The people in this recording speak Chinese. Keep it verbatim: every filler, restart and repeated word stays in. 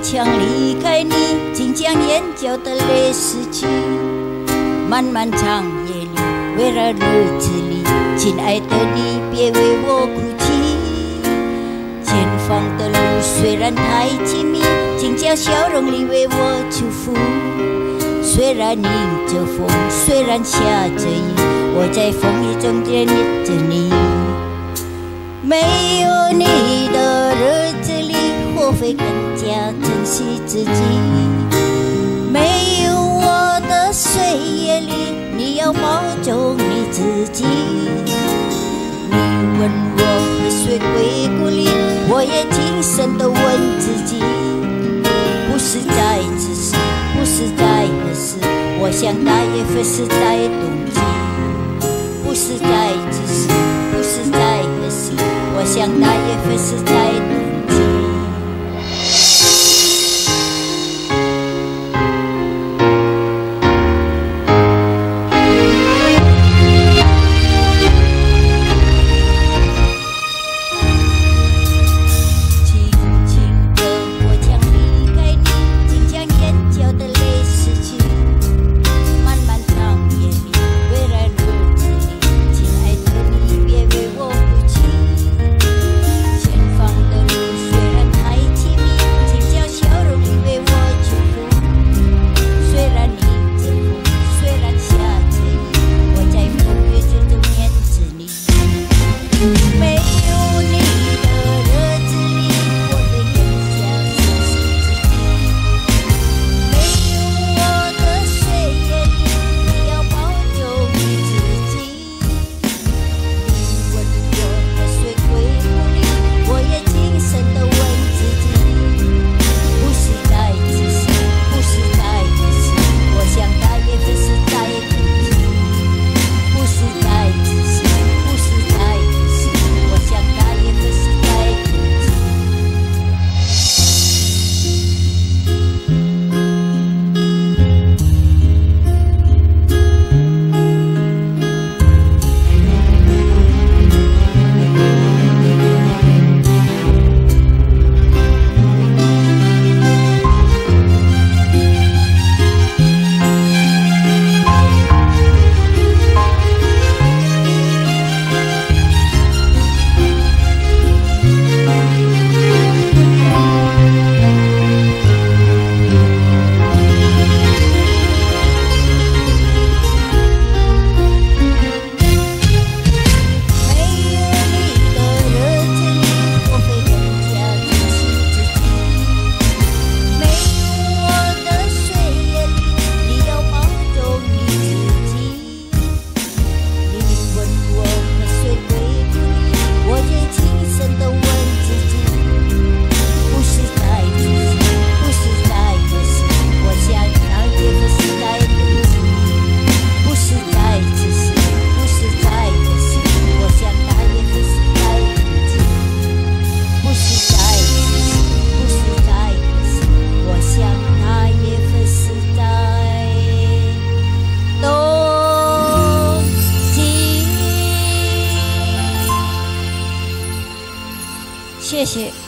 强离开你，竟将眼角的泪失去。漫漫长夜里，微热日子里，亲爱的你，别为我哭泣。前方的路虽然太亲密，请将笑容里为我祝福。虽然迎着风，虽然下着雨，我在风雨中惦念着你。没有你的日子里，或会更加珍惜自己。没有我的岁月里，你要保重你自己。你问我何时归故里，我也轻声地问自己。不是在此时，不是在何时，我想大约会是在冬季。不是在此时，不是在何时，我想大约会是在冬季。谢谢。